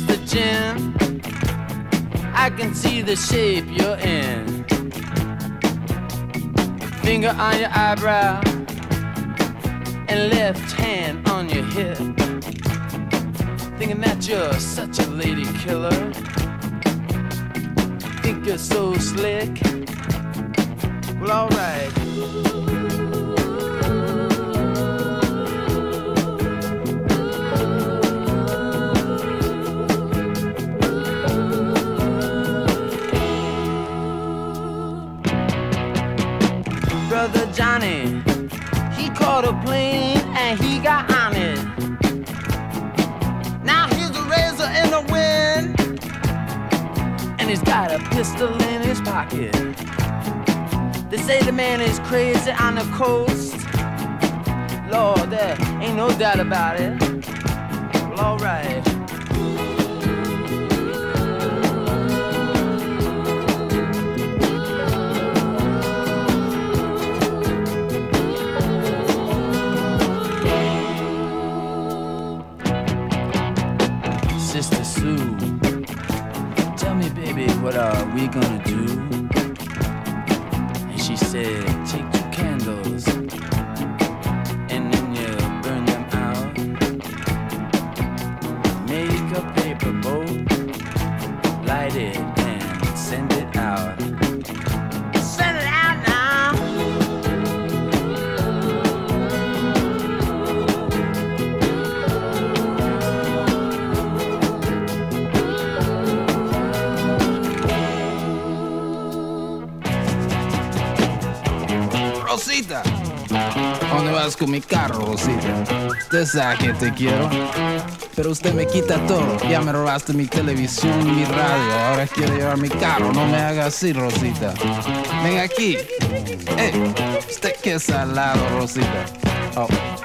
Mr. Jim, I can see the shape you're in. Finger on your eyebrow and left hand on your hip, thinking that you're such a lady killer. Think you're so slick. Well, alright. Brother Johnny, he caught a plane and he got on it. Now here's a razor in the wind, and he's got a pistol in his pocket. They say the man is crazy on the coast. Lord, there ain't no doubt about it. Well, alright. Sister Sue, tell me, baby, what are we gonna do? And she said, take 2 candles and then you burn them out. Make a paper boat, light it and send it out. Send it out now. Rosita, ¿a dónde vas con mi carro, Rosita? Usted sabe que te quiero, pero usted me quita todo. Ya me robaste mi televisión y mi radio, ahora quiere llevar mi carro. No me haga así, Rosita. Ven aquí. Usted qué salado, Rosita. Oh.